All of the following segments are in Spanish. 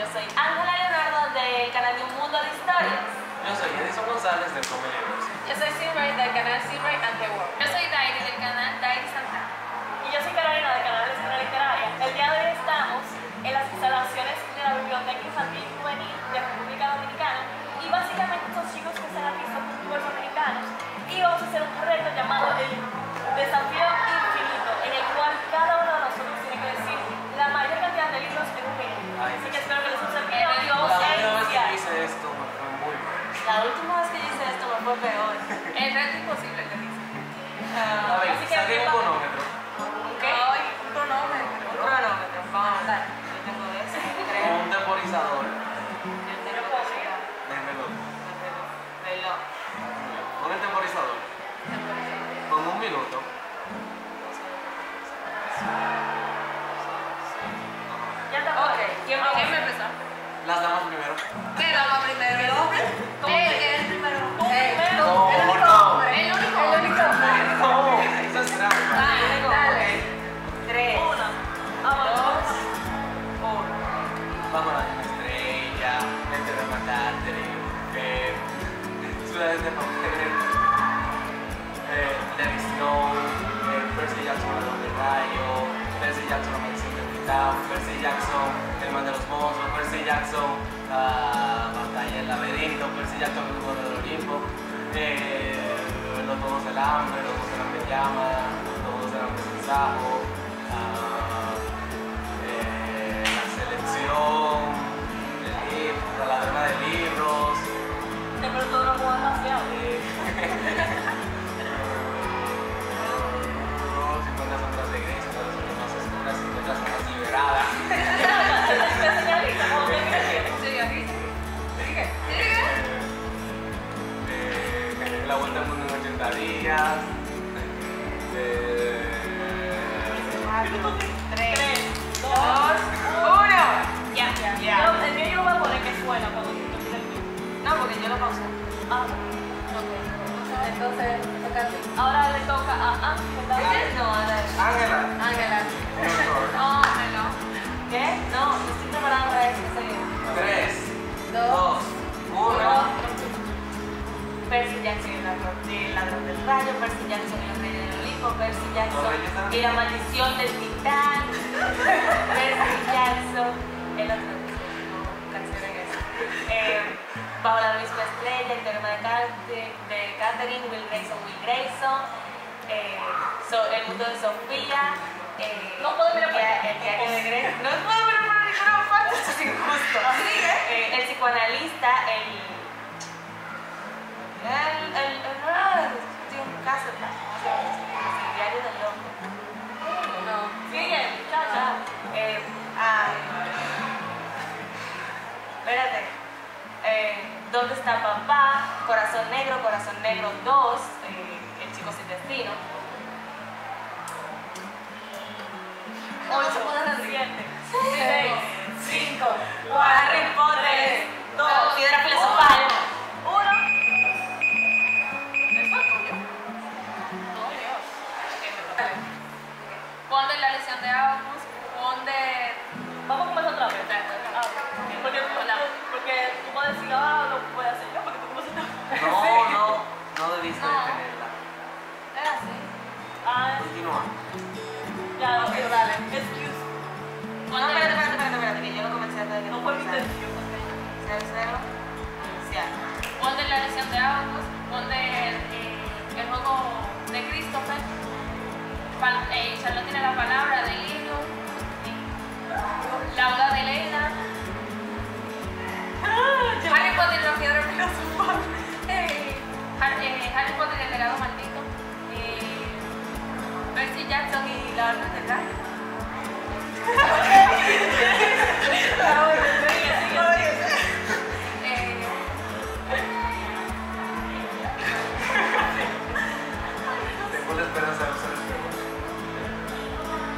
soy Ángela Leonardo del canal de Un Mundo de Historias. Yo soy Edison González del Come Libros. Yo soy Silver del canal Silver and the World. Yo soy Dairi del canal Dairi Santana. Y yo soy Carolina del canal de Escena Literaria. El día de hoy estamos en las instalaciones de la Biblioteca Infantil y Juvenil de República Dominicana. Y básicamente estos chicos que están aquí son pueblos dominicanos. Y vamos a hacer un reto llamado el Desafío Infinito, en el cual cada uno de nosotros tiene que decir la mayor cantidad de libros en un minuto. Así que espero que les guste el video y vamos a La última vez que iniciar. yo hice esto me fue muy mal. La última vez que yo hice esto me fue peor. El reto imposible que dice. A ver, Así que saqué un cronómetro. ¿qué? Ay, un cronómetro. Un cronómetro. Vamos a dar. Yo tengo de ese, creo. Con un temporizador. Yo tengo de De reloj. reloj. Con el temporizador. Con un minuto. Ya está. Ok, ¿Quién ¿Quién va me empezó? Las damas primero. ¿Qué dama primero? ¿El hombre? ¿Cómo que el primero? Tú primero. No, El único no. hombre. El único El único hombre. No, eso es trampa. Dale. 3. Vámonos. 1. Vamos a la misma estrella, mente de matarte, ciudades de papel, David Snow, Percy Jackson, el hombre rayo, Percy Jackson, la maldición del titán, Percy Jackson, el man de los monstruos, Percy Jackson, la batalla del laberinto, Percy Jackson, el juego del Olimpo, los juegos del hambre, los juegos eran de llama, los juegos eran de mensajo, la selección, la ladrona de libros. De pronto no puedo demasiado. 50 sombras de Grey, 50 sombras más oscuras, 50 sombras liberadas. ¿Te señaliza? ¿Cómo te crees? Sí, aquí. Sigue. La vuelta al mundo en 80 días. 3, 2, 1. ya. El mío yo lo voy a poner que suena cuando tú termines el mío. No, porque yo lo pausé. Ah, Entonces, toca a ti. ahora le toca a Ángela. No, a ver. Ángela. Ángela. No, no. ¿Qué? No, yo estoy preparada para eso. 3, 2. 2, 1. Percy Jackson el ladrón del rayo, Percy Jackson y los reyes del Olimpo, Percy Jackson y la maldición del titán, Percy Jackson, el otro canción en eso. Bajo la misma estrella, el teorema de Catherine, Will Grayson, el mundo de Sofía, no puedo mirar el diario de Grey, no puedo mirar por ninguna parte, esto es injusto. El psicoanalista, tiene un caso, el diario del hombre. No. Sigue, muchacha. Espérate. ¿Dónde está papá? Corazón Negro 2, El chico sin destino. 8, 7, 6, 5, Harry Potter, 2, Piedra Filosofal, 1. Pon de la lesión de Amos, pon de... Vamos a comenzar otra vez. Porque tú puedes decir, lo voy a hacer yo, porque tú comienzas No debiste No. detenerla. Era así. Continúa. Ya, dale. Excuse. Pon de... Espérate, que yo lo comencé antes de que No fue mi intención. 0, iniciar. Pon de la lesión de Amos, pon de el juego de Christopher. Charlotte tiene la palabra de Lino. La boda de Leila. Harry Potter y la piedra filosofal. Harry Potter y el legado maldito. Percy Jackson y la orden del rayo. Tengo la esperanza de usar el juego.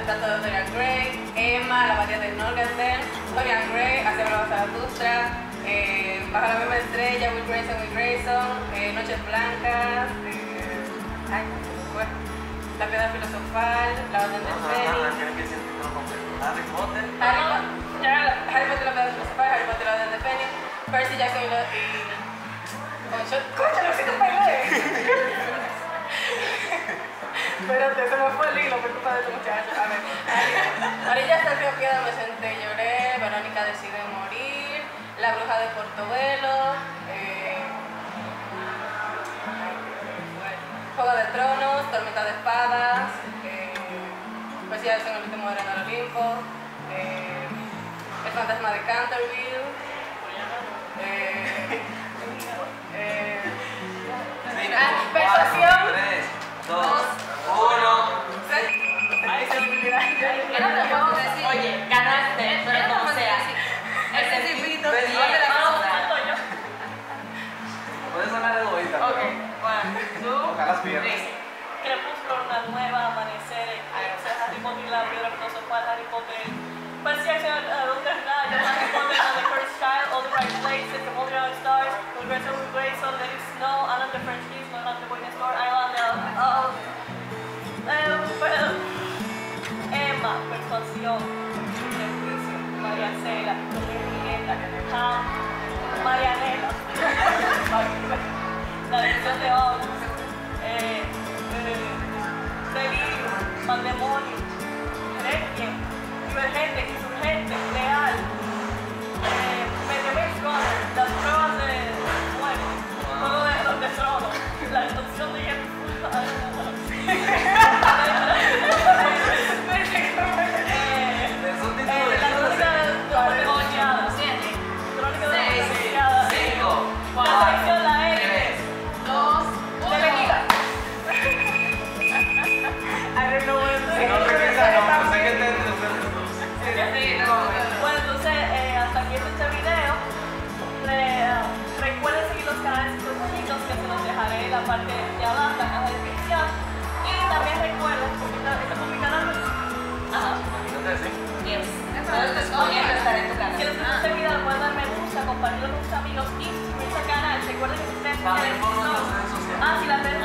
retrato de Dorian Gray, Emma, la María del Norgarten, Dorian Gray, Hacia la Zaratustra, Bajo la misma estrella, Will Grayson, Noches Blancas, ay, no se me fue. La Piedra Filosofal, La Orden del Fénix. ¿Quieren que decir el título completo? Harry Potter. Harry Potter, La Piedra Filosofal, Harry Potter, La Orden del Fénix, Percy Jackson y... ¡Coño, lo siento, pegué! Espérate, se me fue el hilo por culpa de este muchacho. A ver, Orilla hasta el río Piedra me senté y lloré, Verónica decide morir, La Bruja de Portobelo, Juego de Tronos, Tormenta de Espadas, Percy Jackson, El Último Dragón del Olimpo, El Fantasma de Canterville, Persuasión. 3, 2, 1. Ay, se me olvidó. Era lo que vamos a decir. Oye, ganaste, pero como sea. El principito de la cosa. Puedes sonar egoísta. Ok, 1, 2, Ojalá las piernas. 3. Crepúsculo, Una Nueva, Amanecer, Eclipse, Harry Potter y la Piedra Filosofal, Harry Potter, Percy Jackson, Luz del Rayo, Harry Potter and the Cursed Child, All the Right Places, The Multitude of Stars, Will Grayson, Let It Snow, Anna the French Kiss, No Not the Boy Next Door, Island, Emma, Persuasión, Prejuicio, María Cela, Julieta, Ham, Marianela, La Decisión de Horus, Delirio, Pandemonio, Requiem, Divergente, Insurgente, Leal, Medieval Runner, Las Pruebas de Muerte, Juego de los de Tronos, La Extorsión de Hielo. La Crónica de Degollada, 7, Crónica de Degollada, 5, La Traición, la L, 3, 2, 1. Televisa. Si no regresa, no, sé que te Bueno, entonces, hasta aquí este video. Recuerden seguir los canales chiquitos que se los dejaré en la parte de abajo, en la caja de descripción. Y también recuerden, este publicará Ajá. Yes. Entonces, poniendo estar en tu si canal. les gusta este video, pueden dar me gusta, compartirlo con sus amigos y suscribirse al canal. Recuerden que si ustedes También quieren, por nuestras redes sociales. si las redes